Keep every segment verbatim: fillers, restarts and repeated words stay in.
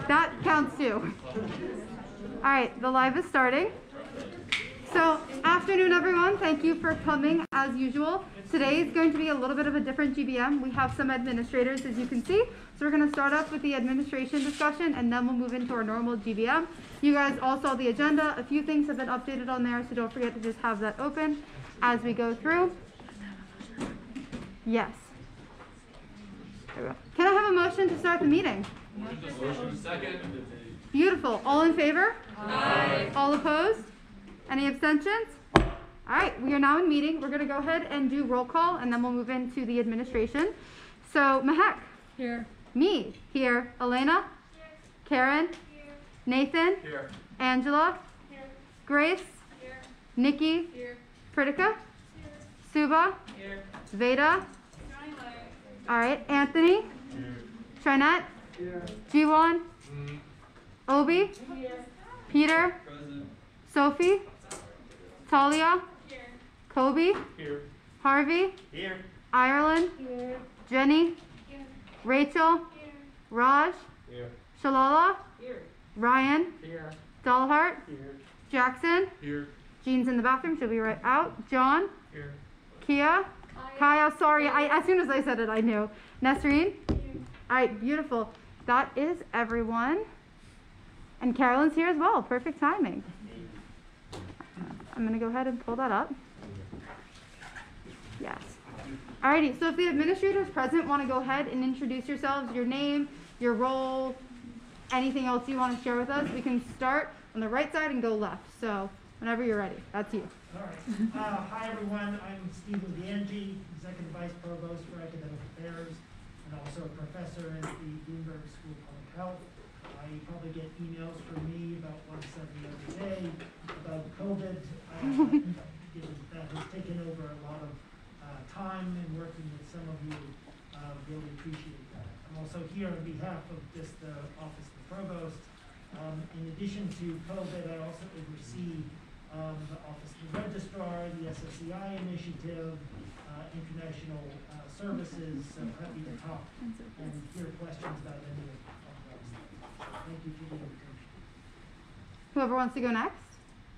That counts too. All right, the live is starting. So, afternoon everyone, thank you for coming as usual. Today is going to be a little bit of a different G B M. We have some administrators, as you can see. So we're going to start off with the administration discussion and then we'll move into our normal G B M. You guys all saw the agenda. A few things have been updated on there, so don't forget to just have that open as we go through. Yes. There we go. Can I have a motion to start the meeting? Motion. Second. Beautiful. All in favor? Aye. All opposed? Any abstentions? All right, we are now in meeting. We're going to go ahead and do roll call, and then we'll move into the administration. So, Mahek. Here. Me. Here. Elena. Here. Karen. Here. Nathan. Here. Angela. Here. Grace. Here. Nikki. Here. Pritika. Here. Suba. Here. Veda. All right, Anthony. Here. Trinette. Here. Jiwon. Mm. Obi. Here. Peter. Present. Sophie. Talia. Here. Kobe. Here. Harvey. Here. Ireland. Here. Jenny. Here. Rachel. Here. Raj. Here. Shalala. Here. Ryan. Here. Dalhart. Here. Jackson. Here. Jean's in the bathroom. She'll be right out. John. Here. Kia. Kaya. Sorry, I, as soon as I said it, I knew. Nesreen. Here. All right, beautiful. That is everyone. And Carolyn's here as well. Perfect timing. I'm going to go ahead and pull that up. Yes. Alrighty, so if the administrators present want to go ahead and introduce yourselves, your name, your role, anything else you want to share with us, we can start on the right side and go left. So whenever you're ready, that's you. All right. Uh, hi, everyone. I'm Stephen Bianchi, Executive Vice Provost for Academic Affairs and also a professor at the Bloomberg School of Public Health. Uh, you probably get emails from me about once every other day about COVID. Uh, that has taken over a lot of uh, time and working with some of you. Uh, really appreciate that. I'm also here on behalf of just the Office of the Provost. Um, in addition to COVID, I also oversee um, the Office of the Registrar, the S S C I initiative, uh, international uh, services. So happy to talk and hear questions about any of those things. Thank you for the invitation. Whoever wants to go next.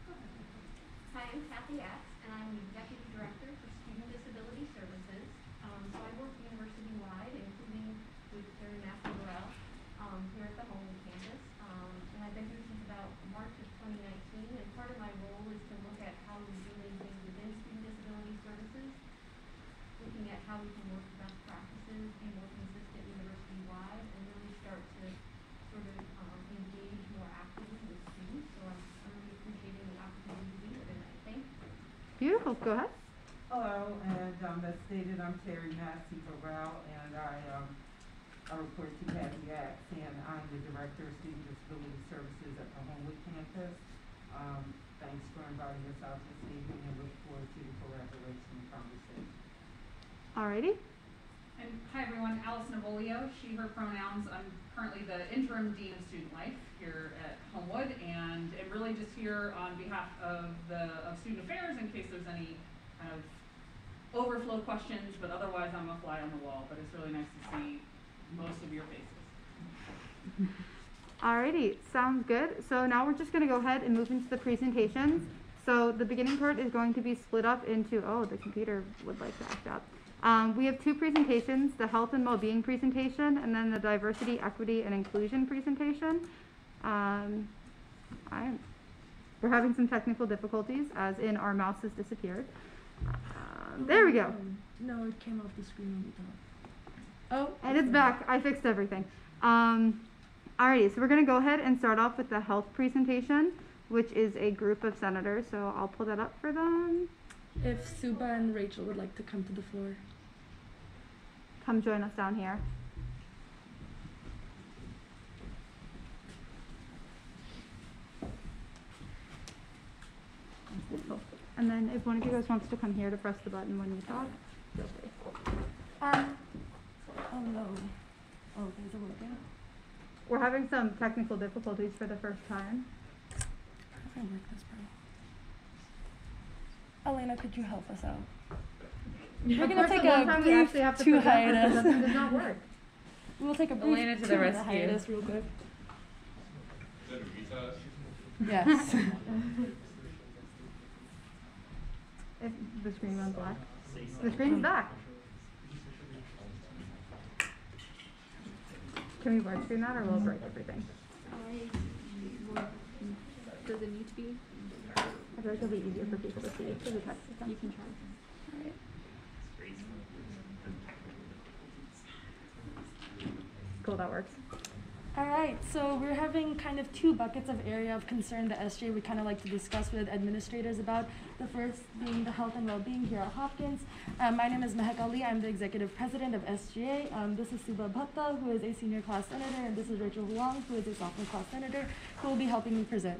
Hi, I'm Kathy X, and I'm the Executive Director for Student Disability Services. Um, so I work university-wide, including with International Morale um, here at the Homewood campus. Um, and I've been here since about March of twenty nineteen, and part of my role is to look at how we're doing things within student disability services, looking at how we can work with best practices, be more consistent university-wide, and really start to sort of um, engage more actively with students. So I'm, I'm really appreciating the opportunity to be here tonight. Thank you. Beautiful. Go ahead. Hello, and um, as stated, I'm Terry Massey Burrell, and I, um, I report to Kathy X, and I'm the Director of Student Disability Services at the Homewood campus. Um, thanks for inviting us out this evening, and look forward to the collaboration and conversation. Alrighty. And hi everyone, Alice Navolio, she, her pronouns. I'm currently the interim Dean of Student Life here at Homewood, and am really just here on behalf of the of Student Affairs in case there's any kind of overflow questions, but otherwise I'm a fly on the wall, but it's really nice to see most of your faces. Alrighty, sounds good. So now we're just going to go ahead and move into the presentations. So the beginning part is going to be split up into, oh, the computer would like to act up. Um, we have two presentations, the health and well-being presentation, and then the diversity, equity, and inclusion presentation. Um, I, we're having some technical difficulties, as in our mouse has disappeared. Uh, there we go. No, it came off the screen on the top. Oh, and it's back. I fixed everything. Um, alrighty, so we're going to go ahead and start off with the health presentation, which is a group of senators. So I'll pull that up for them. If Suba and Rachel would like to come to the floor. Come join us down here. And then if one of you guys wants to come here to press the button when you talk, feel free. Um, oh no. Oh, there's a working. We're having some technical difficulties for the first time. I work this part. Elena, could you help us out? We're gonna take a brief two hiatus. Something does not work. We'll take a brief Elena to the two rescue. hiatus real quick. that a recess? Yes. If the screen went black. The screen's back. Can we wide screen that or will it break everything? Does it need to be? I feel like it'll be easier for people to see through the text system. You can try. Alright. Cool, that works. All right, so we're having kind of two buckets of area of concern that S J would kind of like to discuss with administrators about. The first being the health and well-being here at Hopkins. Um, my name is Mehak Ali. I'm the executive president of S G A. Um, this is Suba Bhatta, who is a senior class senator, and this is Rachel Huang, who is a sophomore class senator, who will be helping me present.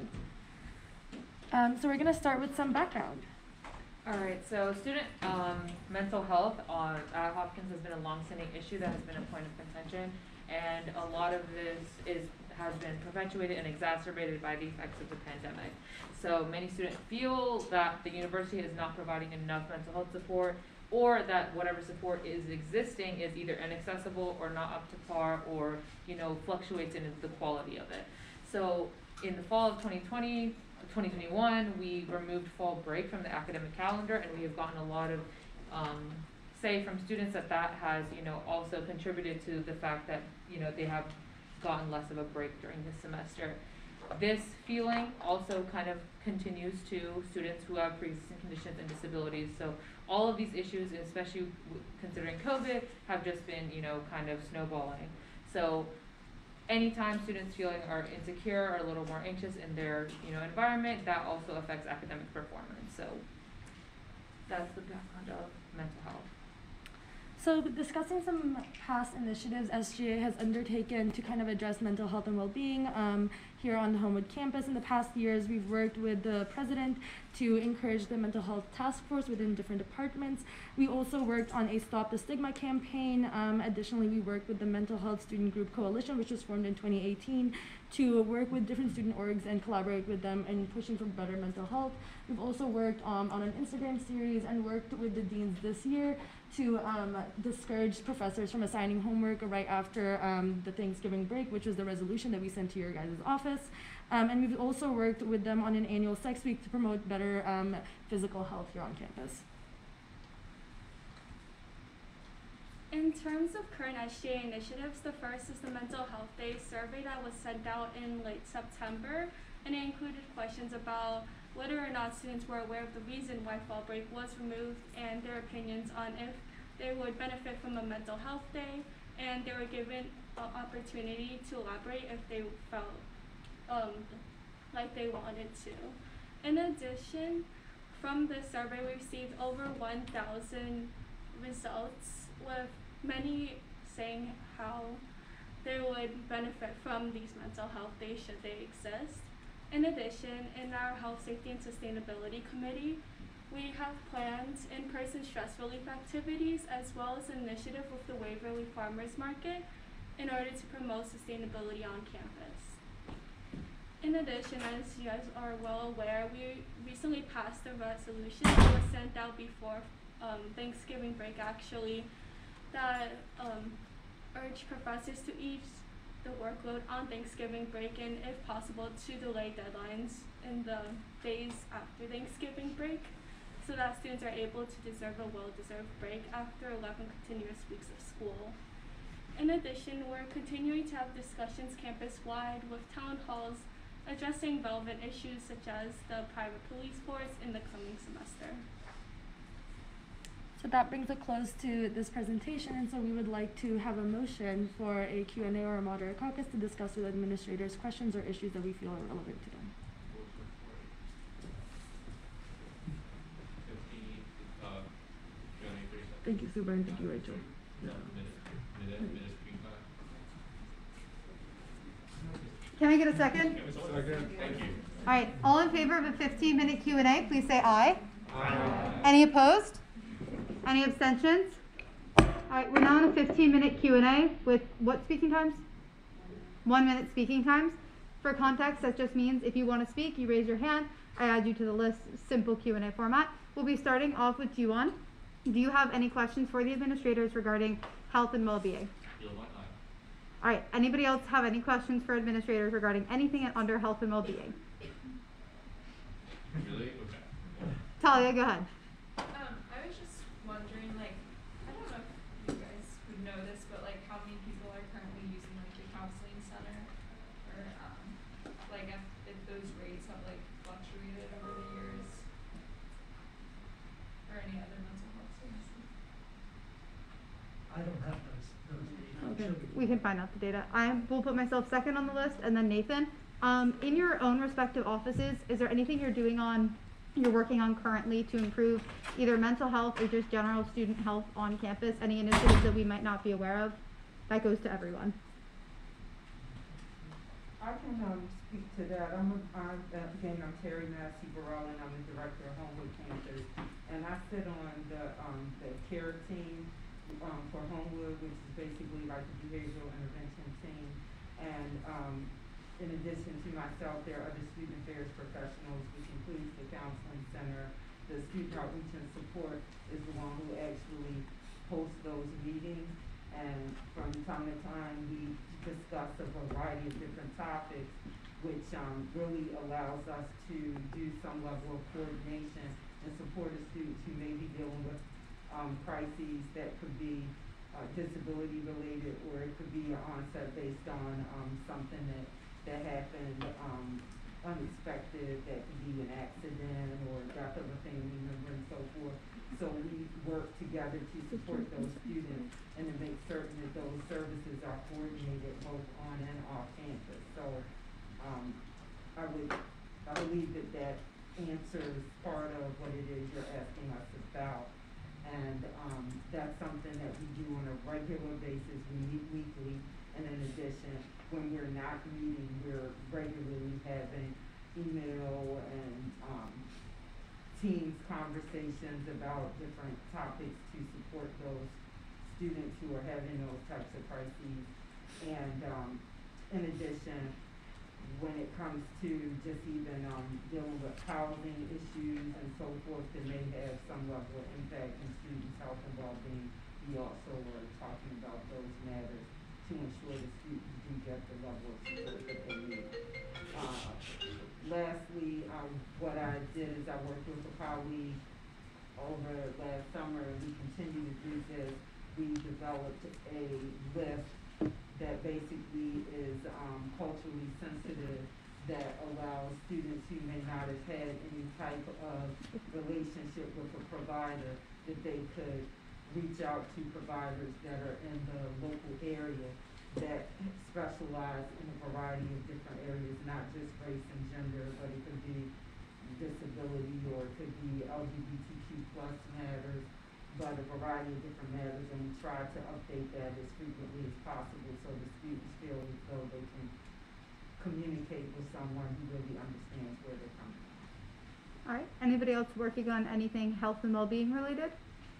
Um, so we're going to start with some background. All right, so student um, mental health on, at Hopkins has been a long-standing issue that has been a point of contention, and a lot of this is has been perpetuated and exacerbated by the effects of the pandemic. So many students feel that the university is not providing enough mental health support, or that whatever support is existing is either inaccessible or not up to par, or you know fluctuates in the quality of it. So in the fall of twenty twenty, twenty twenty-one, we removed fall break from the academic calendar, and we have gotten a lot of um, say from students that that has, you know, also contributed to the fact that, you know, they have gotten less of a break during this semester. This feeling also kind of continues to students who have pre-existing conditions and disabilities. So all of these issues, especially w considering COVID, have just been, you know, kind of snowballing. So anytime students feeling are insecure or a little more anxious in their, you know, environment, that also affects academic performance. So that's the background of mental health. So discussing some past initiatives S G A has undertaken to kind of address mental health and well-being um, here on the Homewood campus. In the past years, we've worked with the president to encourage the mental health task force within different departments. We also worked on a Stop the Stigma campaign. Um, additionally, we worked with the Mental Health Student Group Coalition, which was formed in twenty eighteen, to work with different student orgs and collaborate with them in pushing for better mental health. We've also worked um, on an Instagram series and worked with the deans this year to um, discourage professors from assigning homework right after um, the Thanksgiving break, which was the resolution that we sent to your guys' office. Um, and we've also worked with them on an annual sex week to promote better um, physical health here on campus. In terms of current S G A initiatives, the first is the Mental Health Day survey that was sent out in late September, and it included questions about whether or not students were aware of the reason why fall break was removed and their opinions on if they would benefit from a mental health day, and they were given an opportunity to elaborate if they felt um, like they wanted to. In addition, from this survey, we received over one thousand results, with many saying how they would benefit from these mental health days should they exist. In addition, in our Health, Safety, and Sustainability Committee, we have planned in-person stress relief activities as well as an initiative with the Waverly Farmers Market in order to promote sustainability on campus. In addition, as you guys are well aware, we recently passed a resolution that was sent out before um, Thanksgiving break actually, that um, urged professors to ease the workload on Thanksgiving break and, if possible, to delay deadlines in the days after Thanksgiving break so that students are able to deserve a well-deserved break after eleven continuous weeks of school. In addition, we're continuing to have discussions campus-wide with town halls addressing relevant issues such as the private police force in the coming semester. So that brings a close to this presentation, and so we would like to have a motion for a Q and A or a moderate caucus to discuss with administrators questions or issues that we feel are relevant to them. fifteen, uh, Q and A, please. Thank you, Suba, and thank you, Rachel. No, minute, minute, minute speaking time. Can I get a second? Second. Thank you. All right, all in favor of a fifteen minute Q and A, please say aye. Aye. Any opposed? Any abstentions? All right, we're now in a fifteen minute Q and A with what speaking times? One minute speaking times. For context, that just means if you want to speak, you raise your hand. I add you to the list, simple Q and A format. We'll be starting off with Juwon. Do you have any questions for the administrators regarding health and well-being? You'll want All right, anybody else have any questions for administrators regarding anything under health and well-being? Really? Okay. Talia, go ahead. Um, I was just wondering, like, I don't know if you guys would know this, but like, how many people are currently using like the counseling center, or um, like if, if those rates have like fluctuated over the years, or any other mental health services? I don't have those, those data. I'm Okay, sure we can find out the data. I will put myself second on the list, and then Nathan. Um, in your own respective offices, is there anything you're doing on, you're working on currently to improve either mental health or just general student health on campus? Any initiatives that we might not be aware of? That goes to everyone. I can, um, speak to that. I'm, a- I'm, uh, again, I'm Terry Massey Burrell, and I'm the director of Homewood Campus. And I sit on the, um, the care team, um, for Homewood, which is basically like a behavioral intervention team. And, um, in addition to myself, there are other student affairs professionals, which includes the counseling center. The student outreach and support is the one who actually hosts those meetings. And from time to time, we discuss a variety of different topics, which, um, really allows us to do some level of coordination and support the students who may be dealing with, um, crises that could be, uh, disability related, or it could be an onset based on, um, something that that happened, um, unexpected, that could be an accident or death of a family member and so forth. So we work together to support those students and to make certain that those services are coordinated both on and off campus. So, um, I would, I believe that that answers part of what it is you're asking us about. And, um, that's something that we do on a regular basis. We meet weekly, and in addition, when we're not meeting, we're regularly having email and, um, Teams conversations about different topics to support those students who are having those types of crises. And, um, in addition, when it comes to just even, um, dealing with housing issues and so forth that may have some level of impact in students' health and well-being, we also are talking about those matters to ensure the students do get the level of support that they need. Uh, lastly, um, what I did is I worked with a colleague over last summer, and we continue to do this. We developed a list that basically is, um, culturally sensitive, that allows students who may not have had any type of relationship with a provider, that they could reach out to providers that are in the local area that specialize in a variety of different areas, not just race and gender, but it could be disability, or it could be L G B T Q plus matters, but a variety of different matters. And we try to update that as frequently as possible so the students feel as though they can communicate with someone who really understands where they're coming from. All right, anybody else working on anything health and well-being related?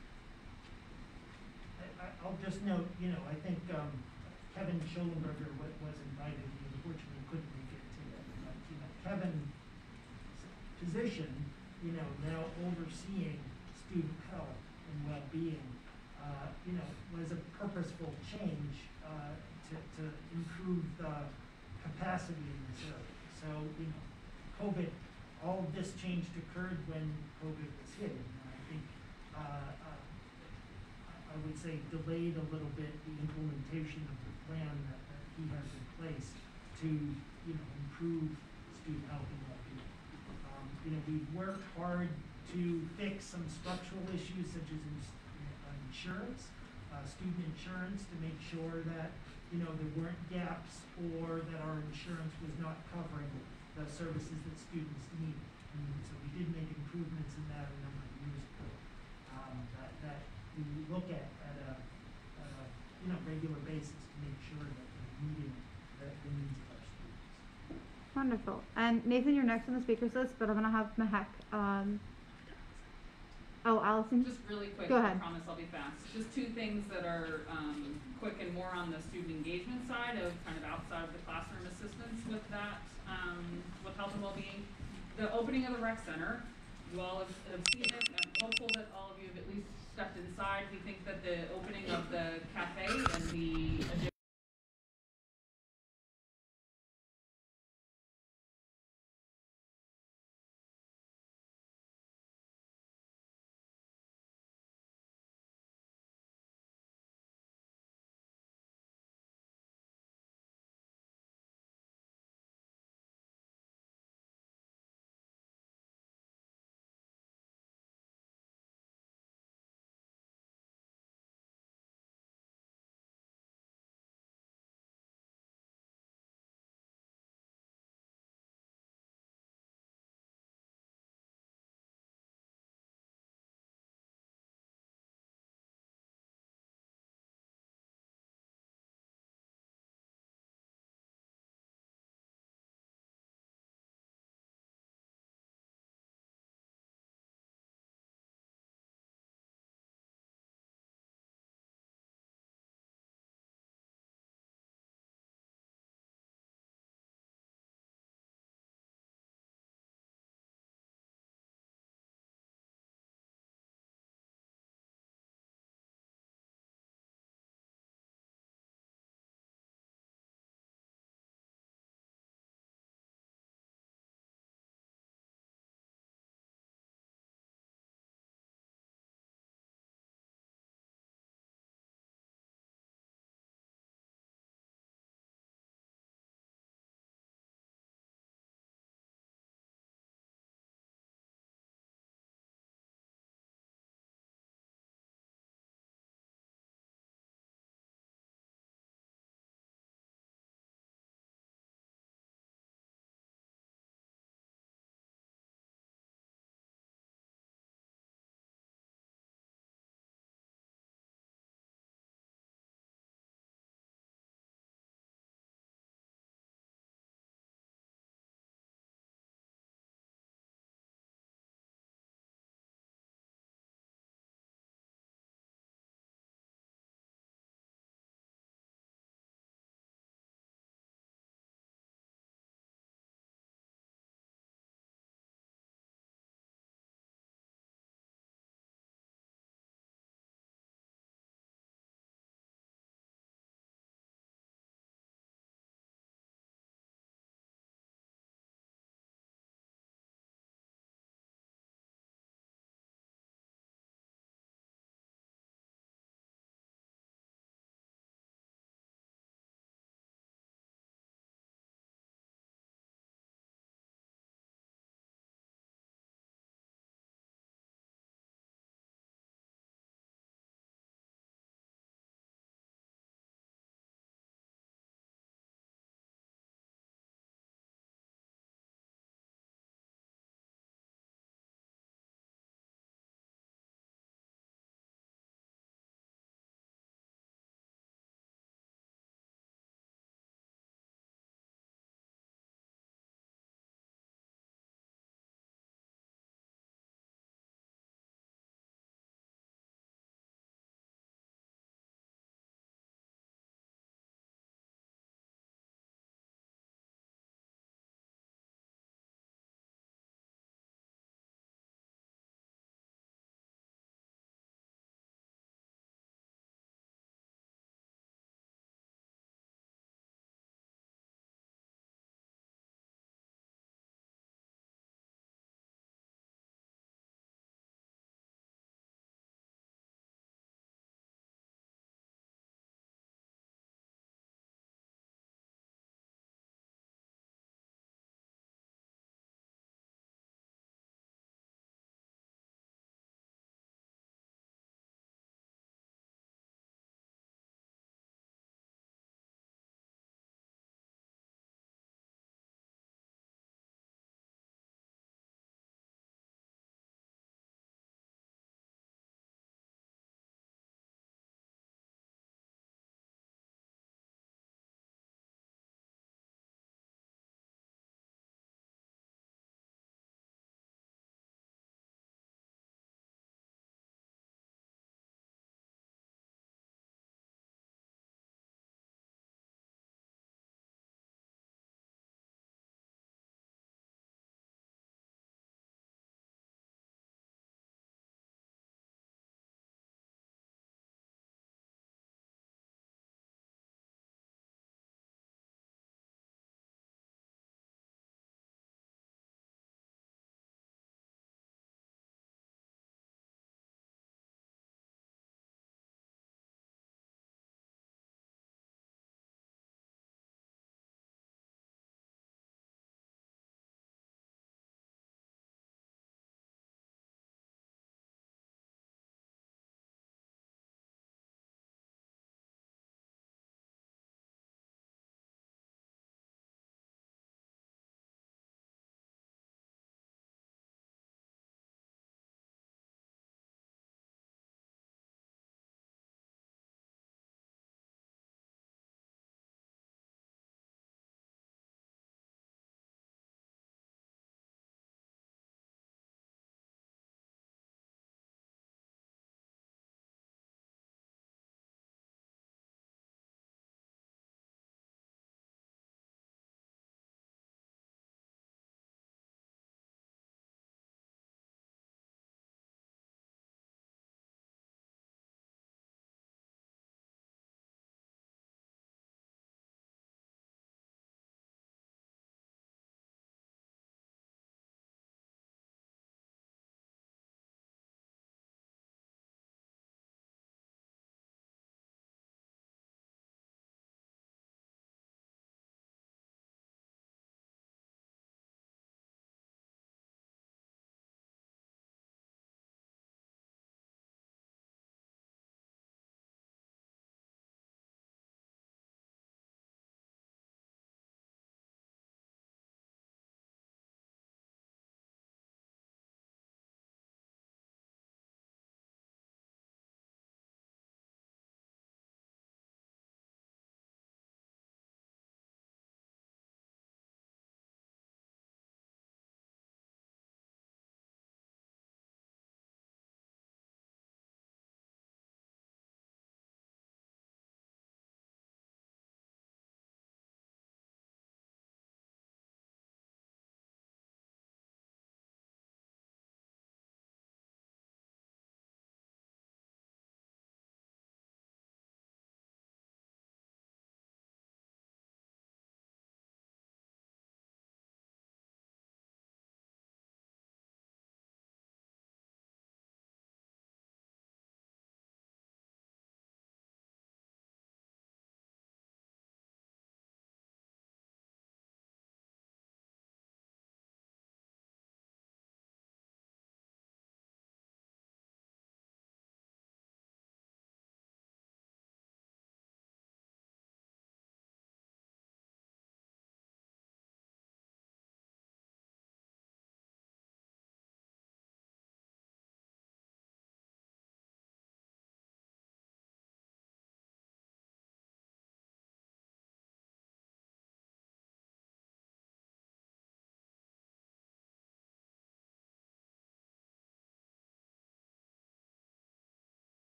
I, I, I'll just note, you know, I think, um, Kevin Schollenberger was, was invited, he unfortunately couldn't make it today, but, you know, Kevin's position, you know, now overseeing student health and well-being, uh, you know, was a purposeful change, uh, to, to improve the capacity in this area. So, you know, COVID, all of this change occurred when COVID was hitting, and I think, uh, uh, I would say delayed a little bit the implementation of the plan that, that he has in place to, you know, improve student health and well-being. Um, you know, we've worked hard to fix some structural issues such as ins- uh, insurance, uh, student insurance, to make sure that, you know, there weren't gaps or that our insurance was not covering the services that students need. And so we did make improvements in that a number of years ago. Um, that, that we look at at a, at a, you know, regular basis to make sure that we're meeting the, the needs of our students. Wonderful. And Nathan, you're next on the speakers list, but I'm gonna have Mehak, um, oh, Allison? Just really quick, Go I ahead. promise I'll be fast. Just two things that are, um, quick and more on the student engagement side of kind of outside of the classroom assistance with that, um, with health and well-being. The opening of the rec center, you all have, have seen it, I'm hopeful that all of you have at least stepped inside. We think that the opening of the cafe and the addition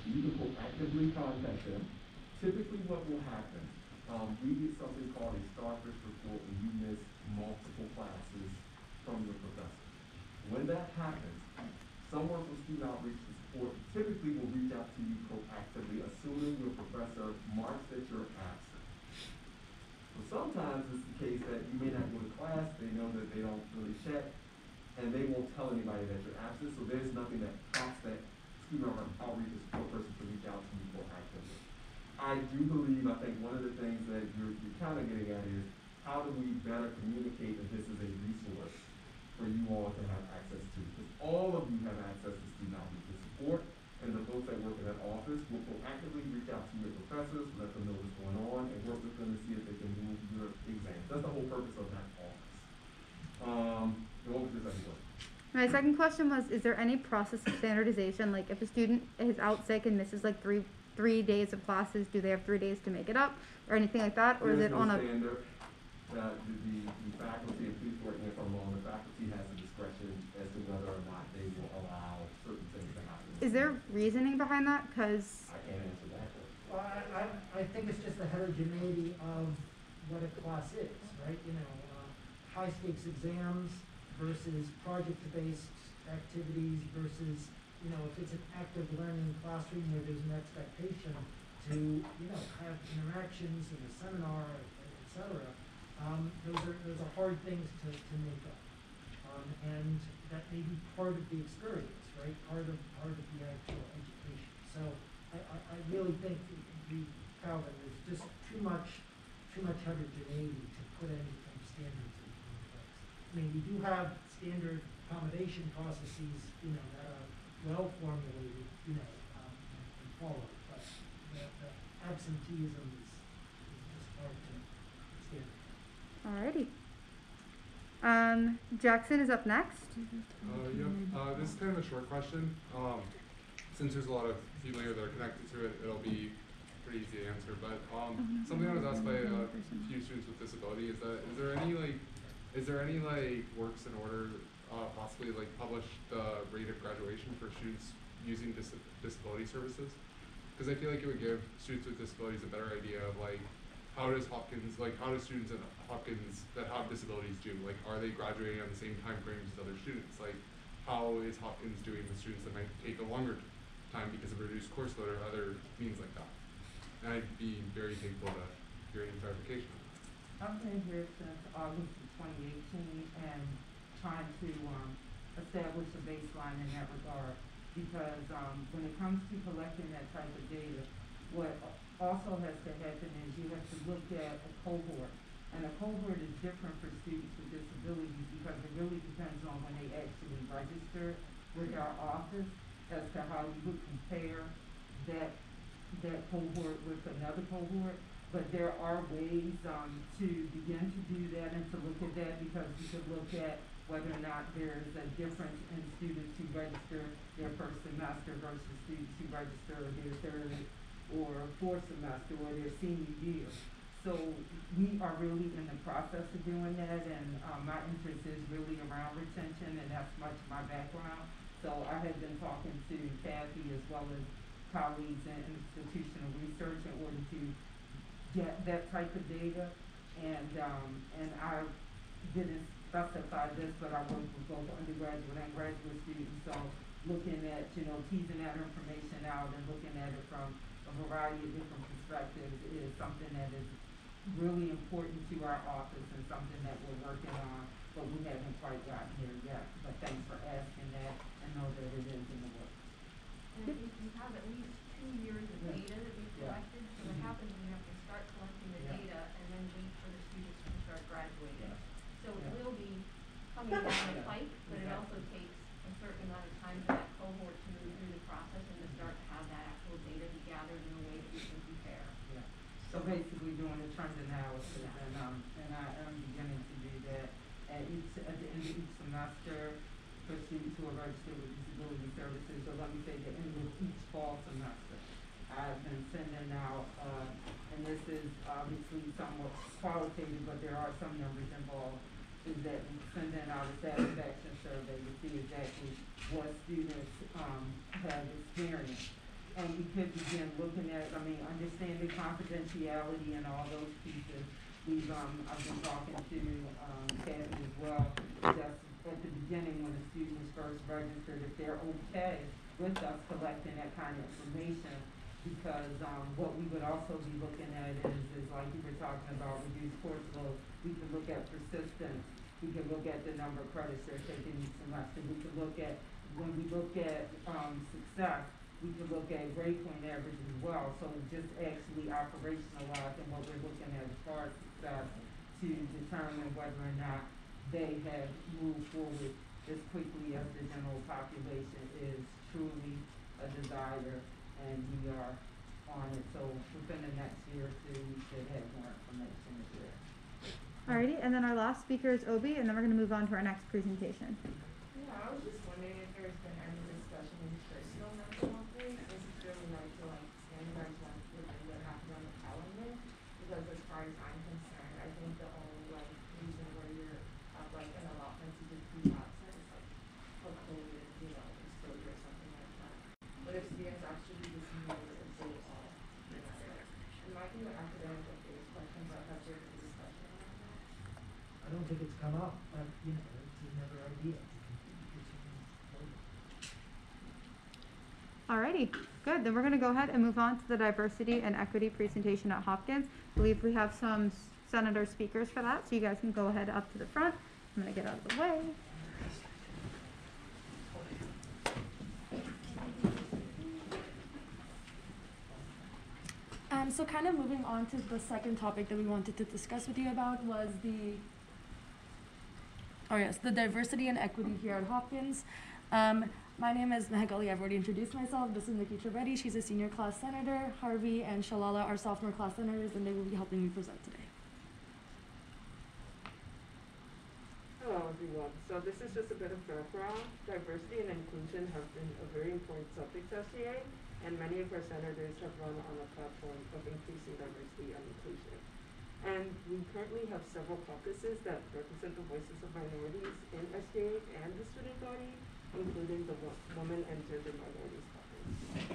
You can proactively contact them. Typically what will happen, um, we get something called a starfish report when you miss multiple classes from your professor. When that happens, someone from student outreach and support typically will reach out to you proactively, assuming your professor marks that you're absent. So sometimes it's the case that you may not go to class, they know that they don't really check, and they won't tell anybody that you're absent, so there's nothing that prompts that student outreach and support person to reach out to you proactively. I do believe, I think one of the things that you're, you're kind of getting at is, how do we better communicate that this is a resource for you all to have access to? Because all of you have access to student outreach and support, and the folks that work in that office will proactively reach out to your professors, let them know what's going on, and work with them to see if they can move your exams. That's the whole purpose of that office. Um, and what was your second question? My second question was, is there any process of standardization? Like if a student is out sick and misses like three three days of classes, do they have three days to make it up or anything like that? Or There's is it no on a standard. Uh, the, the, the faculty, and please correct me if I'm wrong, the faculty has the discretion as to whether or not they will allow certain things to happen. is there reasoning behind that? Cause I can't answer that question. Well, I, I, I think it's just the heterogeneity of what a class is, right? You know, uh, high stakes exams versus project-based activities versus, you know, if it's an active learning classroom where there's an expectation to, you know, have interactions in a seminar, et cetera. Um, those are, those are hard things to, to make up. Um, and that may be part of the experience, right? Part of, part of the actual education. So I, I, I really think the, Calvin, there's just too much, too much heterogeneity to put anything standards in place. I mean, we do have standard accommodation processes, you know, that are well formulated, you know, um, and, and followed, but the, the absenteeism is, is just hard to standardize. alrighty. Um, Jackson is up next. Uh, yep, uh, this is kind of a short question. Um, since there's a lot of people here that are connected to it, it'll be pretty easy to answer, but, um, something I was asked by a few students with disability is that, is there any, like, is there any, like, works in order, uh, possibly, like, publish the rate of graduation for students using dis- disability services? Because I feel like it would give students with disabilities a better idea of, like, how does Hopkins, like, how do students at Hopkins that have disabilities do? Like, are they graduating on the same time frames as other students? Like, how is Hopkins doing with students that might take a longer time because of reduced course load or other means like that? And I'd be very thankful to hear any clarification on that. I've been here since August of twenty eighteen and trying to, um, establish a baseline in that regard. Because, um, when it comes to collecting that type of data, what also has to happen is you have to look at a cohort. And a cohort is different for students with disabilities because it really depends on when they actually register with our office as to how you would compare that, that cohort with another cohort. But there are ways, um, to begin to do that and to look at that because you could look at whether or not there's a difference in students who register their first semester versus students who register their third or fourth semester or their senior year. So we are really in the process of doing that, and um, my interest is really around retention, and that's much of my background. So I have been talking to Kathy as well as colleagues in institutional research in order to get that type of data, and um, and I didn't specify this, but I work with both undergraduate and graduate students, so looking at, you know, teasing that information out and looking at it from a variety of different perspectives is something that is really important to our office and something that we're working on, but we haven't quite gotten here yet. But thanks for asking that and know that it is in the works. And we, we have at least two years of Yeah. data that we've Yeah. collected, so what Mhm. happens is we have to start collecting the Yeah. data and then wait for the students to start graduating. Yeah. So it Yeah. will be coming down the Yeah. pipe, but it Yeah. also takes a certain amount of time for that cohort to move through the process and to start to have that actual data be gathered in a way that we can compare. Yeah. So basically doing a trend analysis, and um, and I am beginning to do that at each, at the end of each semester for students who are registered with disability services, or let me say the end of each fall semester. I've been sending out, uh, and this is obviously somewhat qualitative, but there are some numbers involved, is that we sending out a satisfaction survey to see exactly what students, um, have experienced. and we could begin looking at, I mean, understanding confidentiality and all those pieces. We've, um, I've been talking to, um, Kathy as well, just at the beginning when the student is first registered, if they're okay with us collecting that kind of information. Because, um, what we would also be looking at is, is like you were talking about reduced course load, we can look at persistence, we can look at the number of credits they're taking each semester, we can look at, when we look at, um, success, we can look at grade point average as well, so just actually operationalizing what we're looking at as far as success to determine whether or not they have moved forward as quickly as the general population is truly a desire, and we are on it, so within the next year or two, we should have more information there. Alrighty, and then our last speaker is Obi, and then we're gonna move on to our next presentation. Yeah, I was just wondering if there's been any discussion in personal mental health days. This is really nice to like standardize one within what happened on the calendar, because as far as I'm concerned, I think the only like reason where you're uh, like an allotment to just be absent is like for COVID, you know, exposure or something like that. But if students actually just know that they all, you know, it might be an academic based question, but has there been discussion around that? I don't think it's come up, but, you know, it's another idea. Alrighty, good. Then we're going to go ahead and move on to the diversity and equity presentation at Hopkins. I believe we have some s- senator speakers for that, so you guys can go ahead up to the front. I'm going to get out of the way. Um, so kind of moving on to the second topic that we wanted to discuss with you about was the, oh yes, the diversity and equity here at Hopkins. Um, my name is Mehak Ali. I've already introduced myself. This is Nikki Trivedi. She's a senior class senator. Harvey and Shalala are sophomore class senators, and they will be helping me present today. Hello everyone. So this is just a bit of background. Diversity and inclusion have been a very important subject to S G A, and many of our senators have run on a platform of increasing diversity and inclusion. And we currently have several caucuses that represent the voices of minorities in S G A and the student body, including the wo- Women and Gender Minorities Caucus.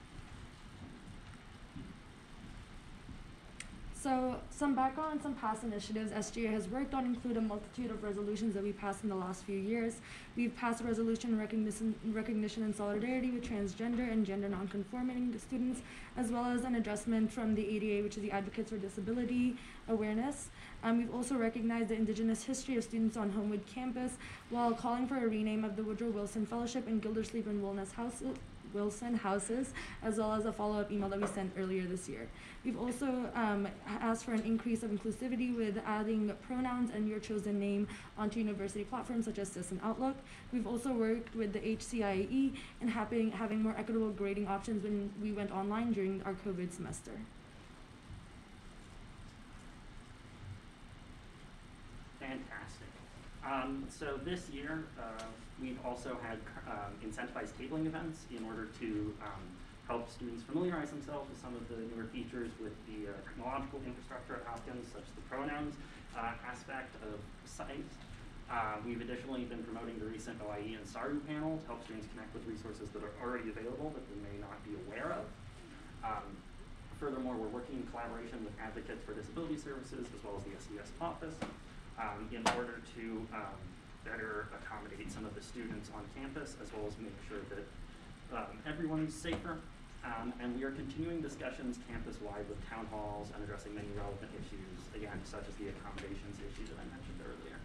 So some background on some past initiatives S G A has worked on include a multitude of resolutions that we passed in the last few years. We've passed a resolution in recognition, recognition and solidarity with transgender and gender nonconforming students, as well as an adjustment from the A D A, which is the Advocates for Disability Awareness. Um, we've also recognized the indigenous history of students on Homewood campus while calling for a rename of the Woodrow Wilson Fellowship and Gildersleeve and Wellness House, Wilson houses, as well as a follow-up email that we sent earlier this year. We've also um, asked for an increase of inclusivity with adding pronouns and your chosen name onto university platforms such as S I S and Outlook. We've also worked with the H C I A E in having, having more equitable grading options when we went online during our COVID semester. Fantastic. Um, so this year, uh, we've also had um, incentivized tabling events in order to um, help students familiarize themselves with some of the newer features with the uh, technological infrastructure at Hopkins, such as the pronouns uh, aspect of site. Uh, we've additionally been promoting the recent O I E and S A R U panel to help students connect with resources that are already available that they may not be aware of. Um, furthermore, we're working in collaboration with Advocates for Disability Services as well as the S E S office um, in order to um, better accommodate some of the students on campus, as well as make sure that um, everyone's safer. Um, and we are continuing discussions campus-wide with town halls and addressing many relevant issues, again, such as the accommodations issue that I mentioned earlier.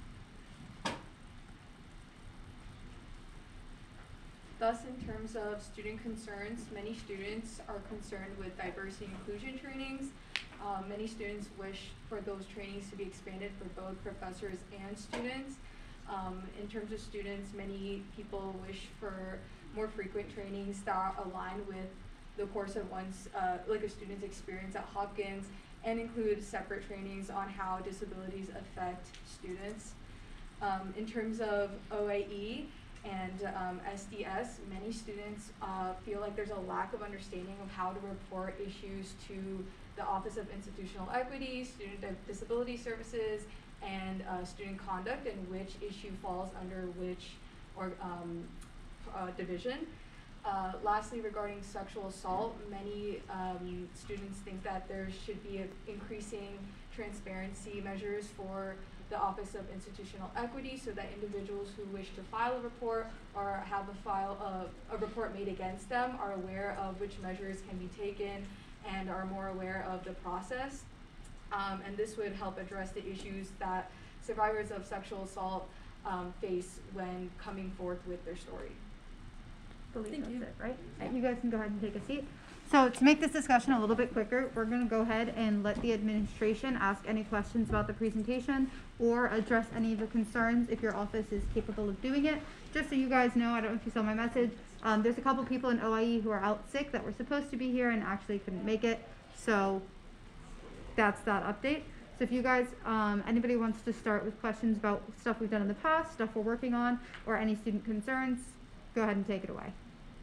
Thus, in terms of student concerns, many students are concerned with diversity and inclusion trainings. Um, many students wish for those trainings to be expanded for both professors and students. Um, in terms of students, many people wish for more frequent trainings that align with the course of one's, uh, like a student's experience at Hopkins, and include separate trainings on how disabilities affect students. Um, in terms of O I E and um, S D S, many students uh, feel like there's a lack of understanding of how to report issues to the Office of Institutional Equity, Student Disability Services, and uh, student conduct, and which issue falls under which or um, uh, division. Uh, lastly, regarding sexual assault, many um, students think that there should be a increasing transparency measures for the Office of Institutional Equity so that individuals who wish to file a report or have a file of a report made against them are aware of which measures can be taken and are more aware of the process. Um, and this would help address the issues that survivors of sexual assault um, face when coming forth with their story. I believe Thank that's you. it, right? Uh, You guys can go ahead and take a seat. So to make this discussion a little bit quicker, we're gonna go ahead and let the administration ask any questions about the presentation or address any of the concerns if your office is capable of doing it. Just so you guys know, I don't know if you saw my message, um, there's a couple people in O I E who are out sick that were supposed to be here and actually couldn't make it. So that's that update. So if you guys, um, anybody wants to start with questions about stuff we've done in the past, stuff we're working on, or any student concerns, go ahead and take it away.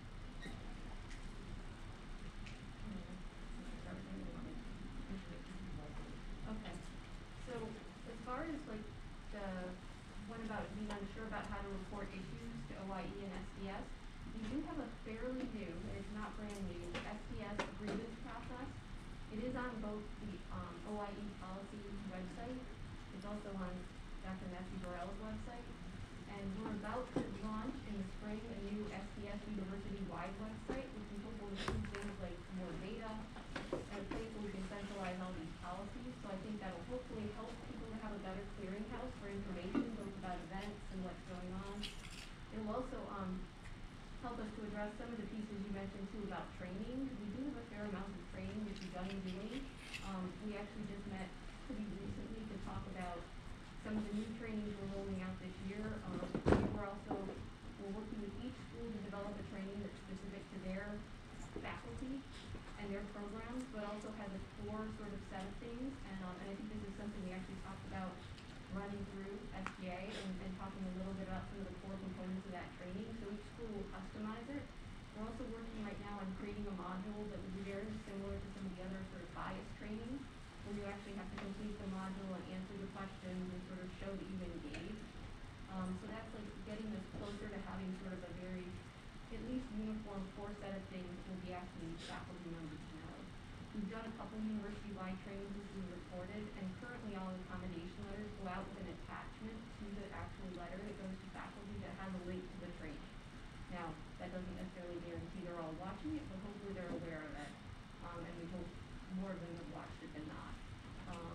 Okay, so as far as like the one about being unsure about how to report issues to O I E and S D S, we do have a fairly new, and it's not brand new, S D S grievance process. It is on both the um, O I E policy website. It's also on Doctor Matthew Burrell's website. And we're about to launch in the spring a new S D S university-wide website, which we hope will include things like more data and a place where we can centralize all these policies. So I think that will hopefully help people to have a better clearinghouse for information, both about events and what's going on. It will also um, help us to address some of the pieces you mentioned too about training. We do have a fair amount of training that we've done and doing. Um, we actually just met pretty recently to talk about some of the new trainings we're rolling out this year. Um, we're also, we're working with each school to develop a training that's specific to their faculty and their programs, but also has a core sort of set of things. And, um, and I think this is something we actually talked about running through S G A and, and talking a little bit about some of the core components of that training. So each school will customize it. We're also working right now on creating a module that would be very similar to some of the other sort of bias training, where you actually have to complete the module and answer the questions and sort of show that you've engaged. Um, so that's like getting us closer to having sort of a very, at least uniform core set of things that will be asking faculty members to know. We've done a couple university-wide trainings as we reported, and currently all accommodation letters go out with an attachment to the actual letter that goes to faculty that has a link to the training. Now, that doesn't necessarily guarantee they're all watching it, but hopefully they're aware of it. Um, and we hope more of them have watched it than not. Um,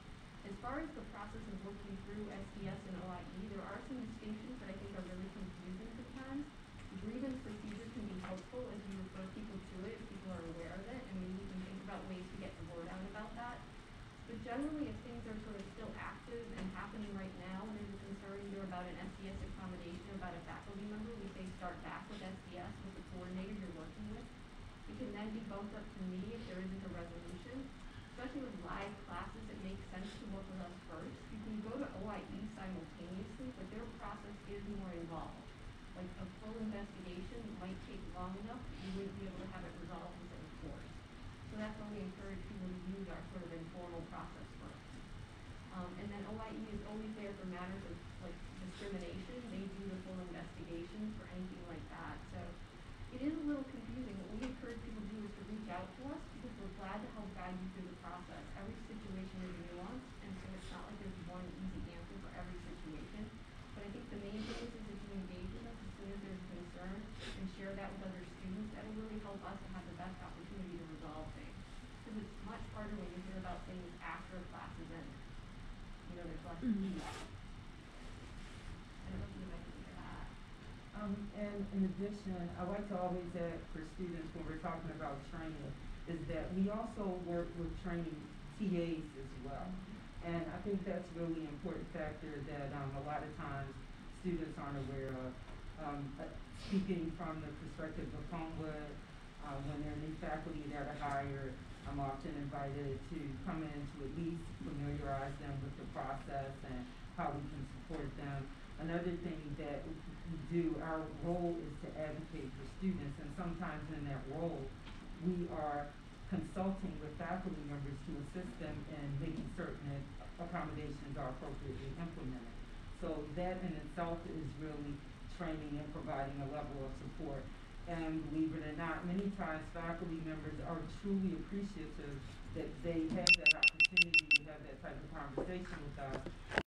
as far as the process of working through S D S and O I E, there are some distinctions that I think are really confusing sometimes. Grievance procedure can be helpful as you refer people to it, if people are aware of it, and maybe we can think about ways to get the word out about that. But generally, if things are sort of still active and happening right now, and there's a concern either about an S D S accommodation or about a faculty member, we say start back with S D S with the coordinator you're working with. It can then be bumped up to me if there isn't a resolution. Especially with live classes, it makes sense to work with us first. You can go to O I E simultaneously, but their process is more involved. Like a full investigation might take long enough, you wouldn't be able to have it resolved within a course. So that's why we encourage people to use our sort of informal process first. Um, and then O I E is always there for matters of like discrimination. They do the full investigation for anything like that. So it is a little confusing. What we encourage people to do is to reach out to us because we're glad to help guide you through the process. Every situation is nuanced, and so it's not like there's one easy answer for every situation. But I think the main thing is, is if you engage with us as soon as there's a concern and share that with other students, that will really help us to have the best opportunity to resolve things. Because it's much harder when you hear about things after a class is ended. You know, there's less mm-hmm. I don't know if you guys can hear that. Um, and in addition, I like to always add for students when we're talking about training is that we also work with training T As as well. And I think that's really an important factor that um, a lot of times students aren't aware of. Um, speaking from the perspective of Homewood, uh, when there are new faculty that are hired, I'm often invited to come in to at least familiarize them with the process and how we can support them. Another thing that we do, our role is to advocate for students, and sometimes in that role, we are consulting with faculty members to assist them in making certain that accommodations are appropriately implemented. So that in itself is really training and providing a level of support. And believe it or not, many times faculty members are truly appreciative that they have that opportunity to have that type of conversation with us.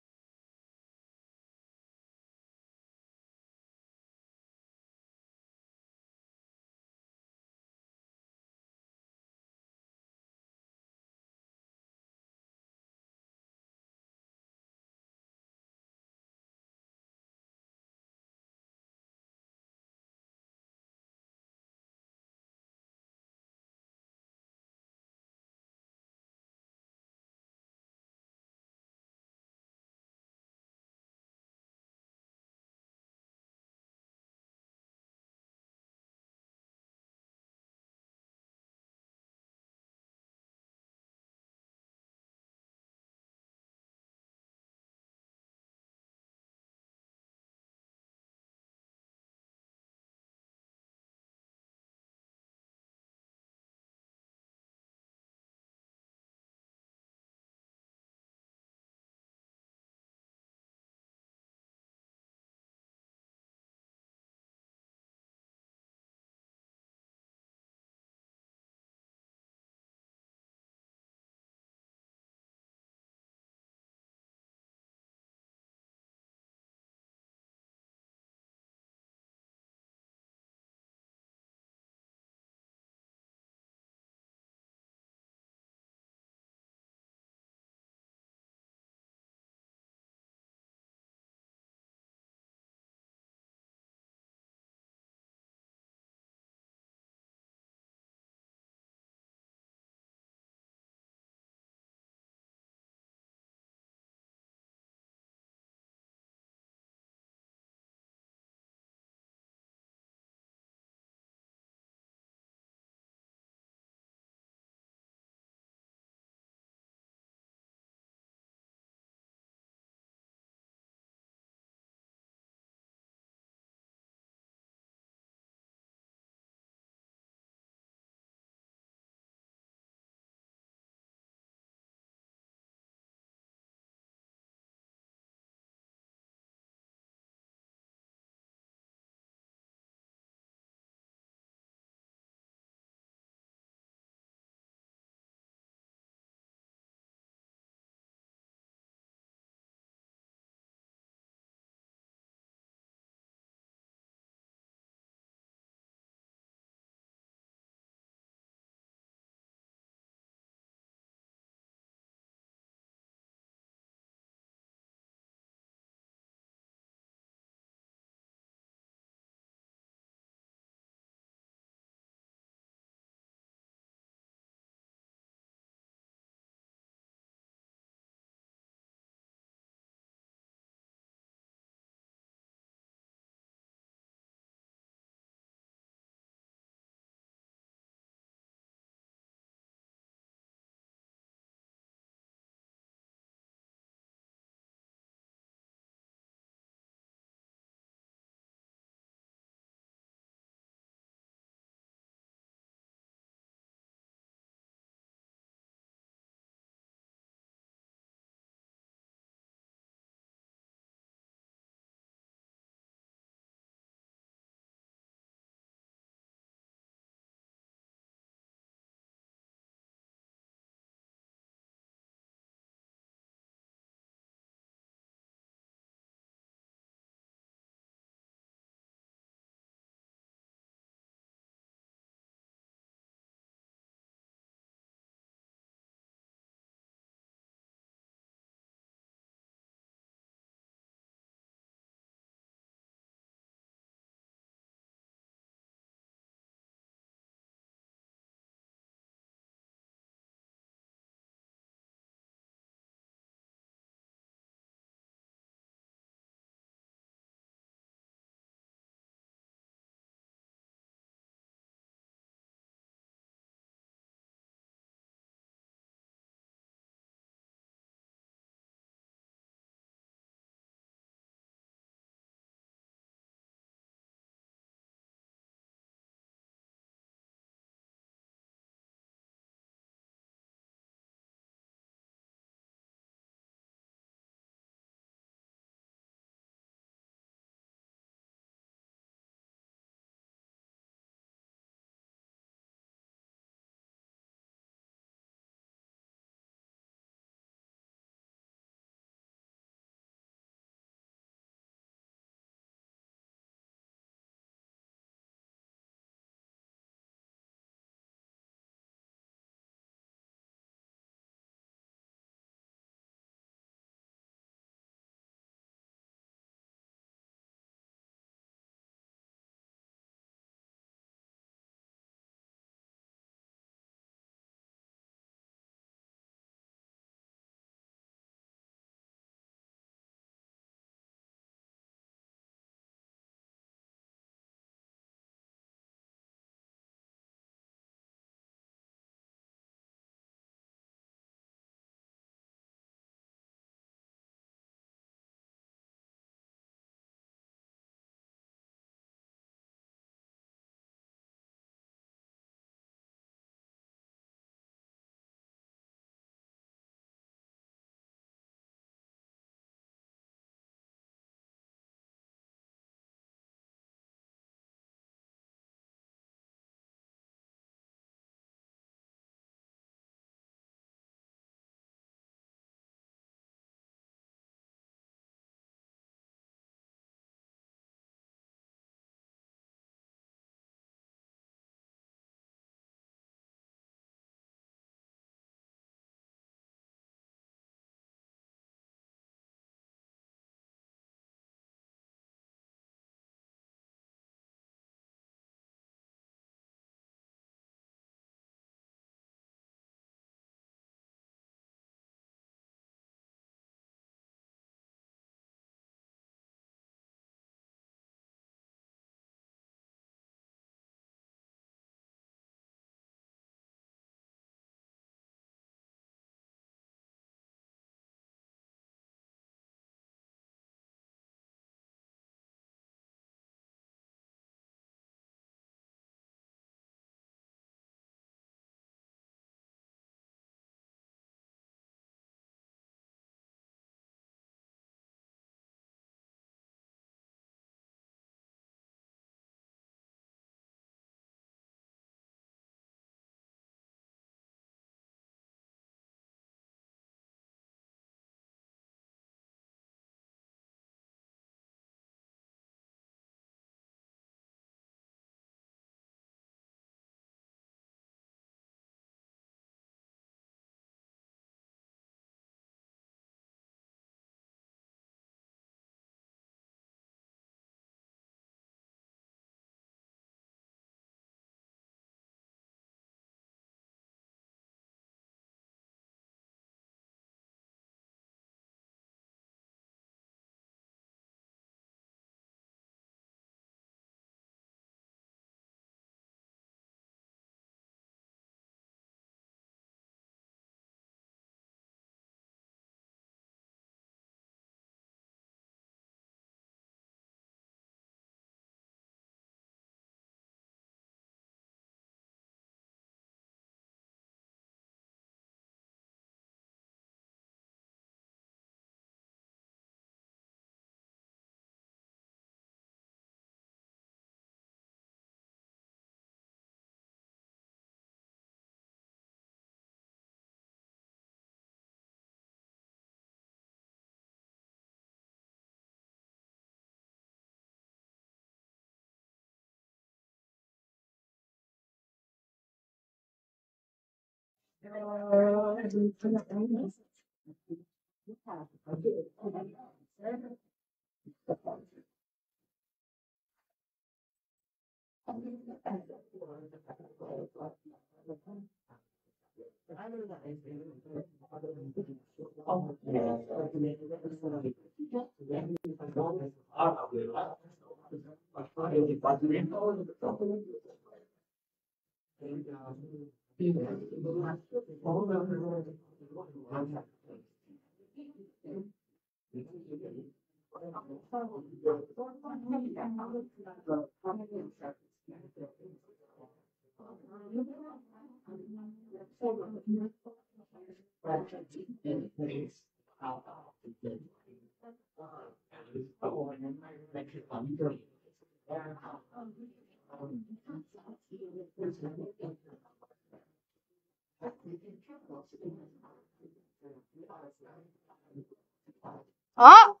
Oh,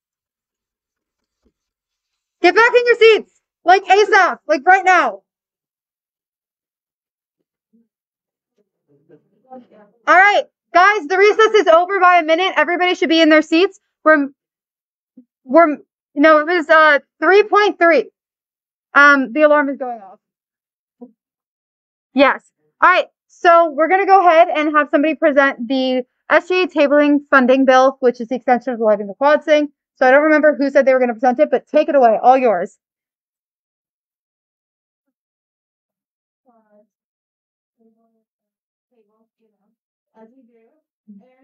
get back in your seats, like ASAP, like right now. All right, guys, the recess is over by a minute. Everybody should be in their seats. We're, we're, no, it was uh three point three. Um, the alarm is going off. Yes. All right. So we're gonna go ahead and have somebody present the S G A tabling funding bill, which is the extension of the Lighting the Quad thing. So I don't remember who said they were gonna present it, but take it away, all yours. As we do, and and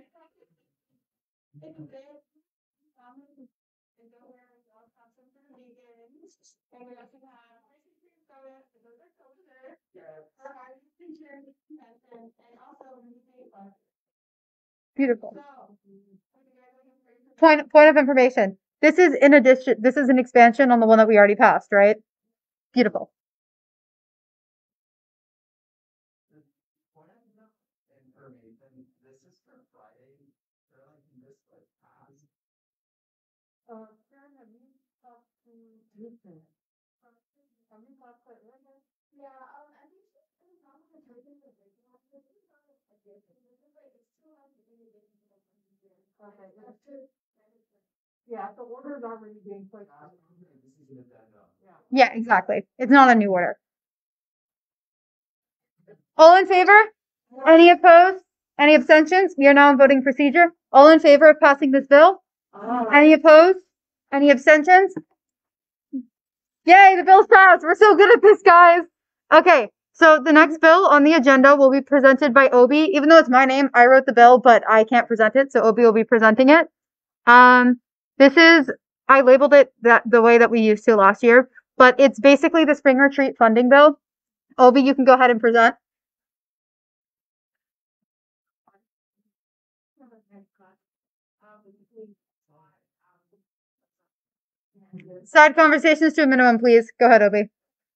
then um, and go where we all have some for vegans, and we also have ice cream soda, and those are kosher. For our teacher and and also we pay for. Beautiful. So, Point point of information. This is in addition. This is an expansion on the one that we already passed, right? Beautiful. Uh, Karen, have you talked to Listen? Have you talked to Linda? Yeah, um, I think she's been talking to Tracy the big one. This is not a addition. This is like, it's too hard to do addition to the funding. Okay, that's true. Yeah, the order is already being placed. Yeah. Yeah, exactly. It's not a new order. All in favor? Any opposed? Any abstentions? We are now in voting procedure. All in favor of passing this bill? Any opposed? Any abstentions? Yay, the bill's passed. We're so good at this, guys. Okay, so the next bill on the agenda will be presented by Obi. Even though it's my name, I wrote the bill, but I can't present it, so Obi will be presenting it. Um, this is, I labeled it that the way that we used to last year, but it's basically the spring retreat funding bill. Obi, you can go ahead and present. Side conversations to a minimum, please. Go ahead, Obi.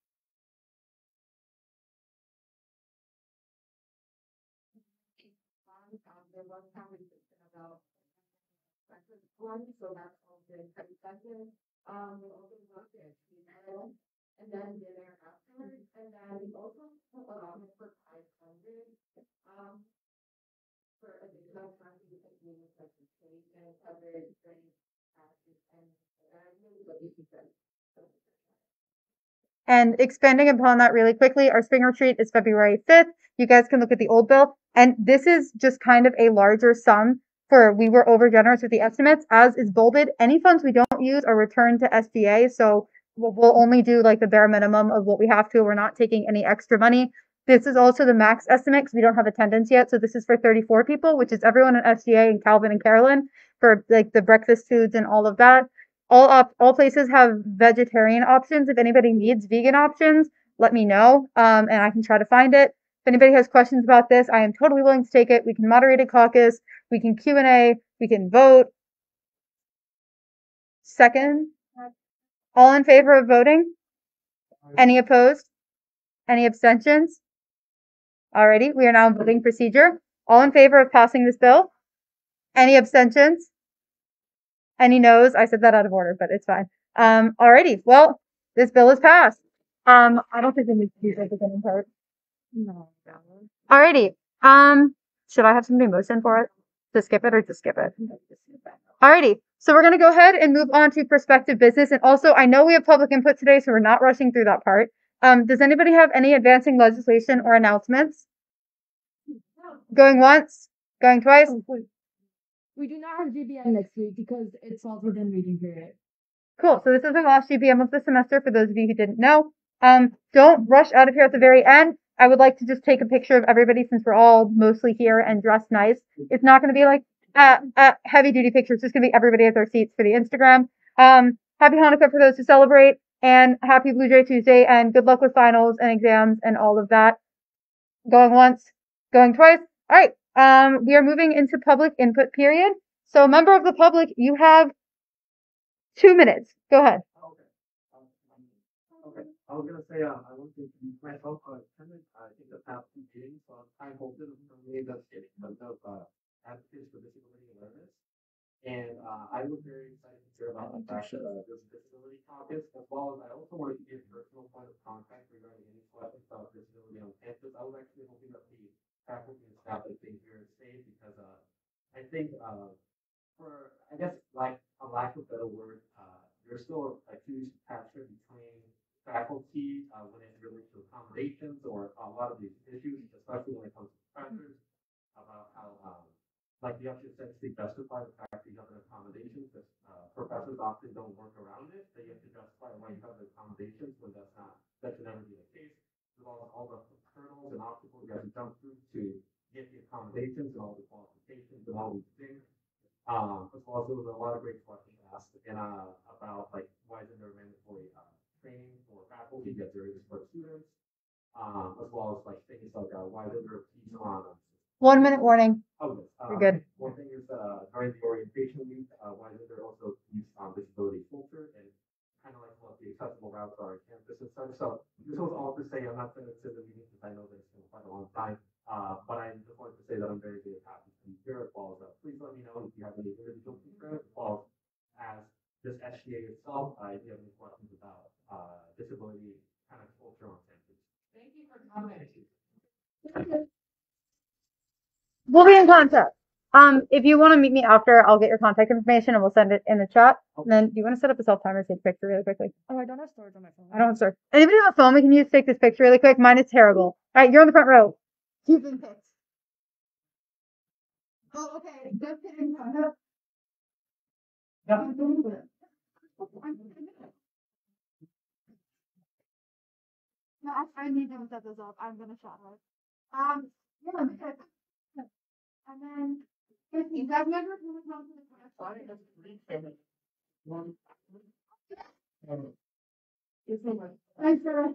So that's all good. Um, we also got this, and then dinner afterwards, and then we also allowed for five hundred, um, for additional funding techniques such as cake and coverage, and, and, and really what you said. And expanding upon that really quickly, our spring retreat is February fifth. You guys can look at the old bill. And this is just kind of a larger sum for, we were over generous with the estimates, as is bolded. Any funds we don't use are returned to S G A. So we'll, we'll only do like the bare minimum of what we have to. We're not taking any extra money. This is also the max estimate because we don't have attendance yet. So this is for thirty-four people, which is everyone at S G A and Calvin and Carolyn for like the breakfast foods and all of that. All op- all places have vegetarian options. If anybody needs vegan options, let me know, um, and I can try to find it. If anybody has questions about this, I am totally willing to take it. We can moderate a caucus. We can Q and A. We can vote. Second, all in favor of voting? Any opposed? Any abstentions? Alrighty, we are now in voting procedure. All in favor of passing this bill? Any abstentions? Any no's? I said that out of order, but it's fine. Um, alrighty, well, this bill is passed. Um, I don't think we need to do the beginning part. No. Alrighty. Um, should I have somebody motion for it? To skip it or to skip it? Alrighty, so we're gonna go ahead and move on to prospective business. And also, I know we have public input today, so we're not rushing through that part. Um, does anybody have any advancing legislation or announcements? Going once, going twice? We do not have G B M next week because it falls within reading period. Cool. So this is the last G B M of the semester for those of you who didn't know. Um, don't rush out of here at the very end. I would like to just take a picture of everybody since we're all mostly here and dressed nice. It's not going to be like uh, uh, heavy duty pictures. It's just going to be everybody at their seats for the Instagram. Um, happy Hanukkah for those who celebrate, and happy Blue Jay Tuesday, and good luck with finals and exams and all of that. Going once, going twice. All right. Um, we are moving into public input period. So, member of the public, you have two minutes. Go ahead. Okay, I was gonna say, uh, I want to introduce myself, uh, attended, I think the past two meetings, so I'm hoping for me that's getting tons of, uh, advocates for disability awareness. And, uh, I was very excited to hear about the fact that, uh, there's a disability caucus, as well as I also wanted to give personal point of contact regarding any questions about disability on campus. I was actually hoping that the faculty and staff that they here stay, because, uh, I think, uh, for, I guess, like, a lack of a better word, uh, there's still a huge passion between faculty, uh, when it relates to accommodations or a lot of these issues, especially when it comes to professors, about how, um, like you have to essentially justify the fact that you have an accommodation, because, uh, professors often don't work around it, they have to justify why you have the accommodations when that's not, that should never be the case. With all, all the hurdles and obstacles you have to jump through to get the accommodations and all the qualifications and all these things. Um, as well as there was a lot of great questions asked and, uh, about like, why isn't there mandatory, uh, training for faculty, yet there is for students, um, as well as like things like, uh, why isn't there a piece on, uh, One minute warning. oh, yes, uh, You're good. one thing is, uh, during the orientation week, uh, why isn't there also piece on disability culture and kind of like what the accessible routes are on campus and such. So this was all to say, I'm not going to sit in the meeting because I know that it's been quite a long time, uh, but I just wanted to say that I'm very, very happy to be here as well as, uh, please let me know if you have any individual concerns, as well as just S G A itself, uh, if you have any questions about, uh, disability kind of culture on campus. Thank you for coming. We'll be in contact. Um, if you want to meet me after, I'll get your contact information and we'll send it in the chat. And then, do you want to set up a self timer to take a picture really quickly? Oh, I don't have storage on my phone. I don't have storage. Anybody have a phone we can use to take this picture really quick? Mine is terrible. All right, you're on the front row. You've been picked. Oh, okay. Just kidding. No, I need to set this up. I'm gonna shot her. Um, yeah, because, and then, if you guys remember who was on the class? Sorry, that's three minutes. One. Thanks, sir.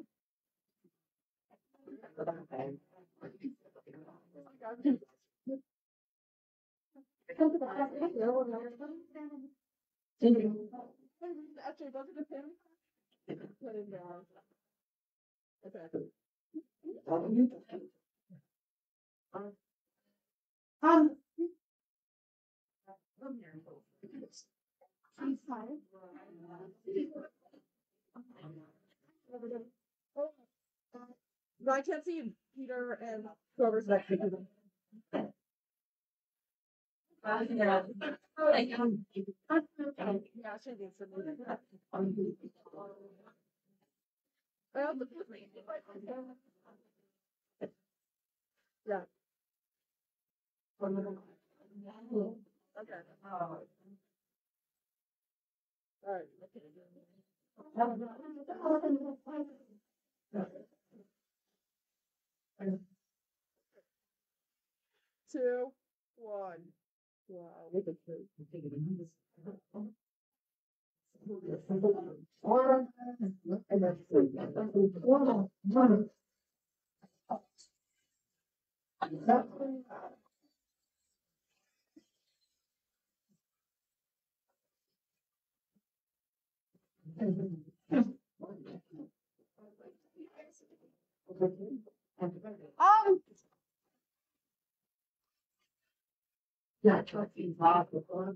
Actually, those are the pins. Put in there. Okay. Um. I'm sorry. No, I can't see Peter and whoever's next to them. Yeah, she needs to move. Well, this is me. Yeah. Okay. All right. Two, one. Wow, look at this. Um. Yeah, trustee Bob, the phone